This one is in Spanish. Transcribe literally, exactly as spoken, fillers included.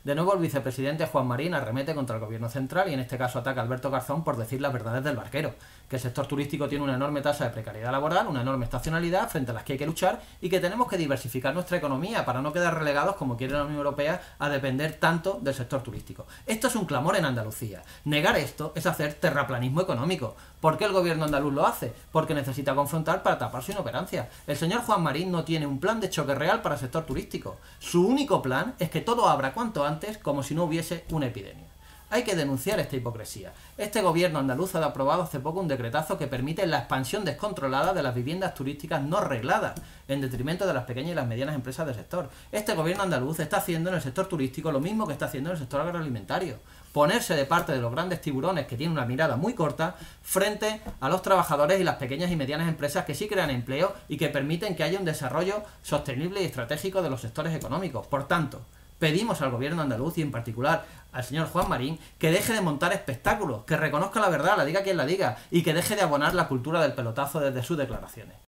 De nuevo el vicepresidente Juan Marín arremete contra el gobierno central y en este caso ataca a Alberto Garzón por decir las verdades del barquero, que el sector turístico tiene una enorme tasa de precariedad laboral, una enorme estacionalidad frente a las que hay que luchar y que tenemos que diversificar nuestra economía para no quedar relegados, como quiere la Unión Europea, a depender tanto del sector turístico. Esto es un clamor en Andalucía. Negar esto es hacer terraplanismo económico. ¿Por qué el gobierno andaluz lo hace? Porque necesita confrontar para tapar su inoperancia. El señor Juan Marín no tiene un plan de choque real para el sector turístico. Su único plan es que todo abra cuanto antes como si no hubiese una epidemia. Hay que denunciar esta hipocresía. Este gobierno andaluz ha aprobado hace poco un decretazo que permite la expansión descontrolada de las viviendas turísticas no regladas, en detrimento de las pequeñas y las medianas empresas del sector. Este gobierno andaluz está haciendo en el sector turístico lo mismo que está haciendo en el sector agroalimentario. Ponerse de parte de los grandes tiburones que tienen una mirada muy corta frente a los trabajadores y las pequeñas y medianas empresas que sí crean empleo y que permiten que haya un desarrollo sostenible y estratégico de los sectores económicos. Por tanto, pedimos al gobierno andaluz y en particular al señor Juan Marín que deje de montar espectáculos, que reconozca la verdad, la diga quien la diga, y que deje de abonar la cultura del pelotazo desde sus declaraciones.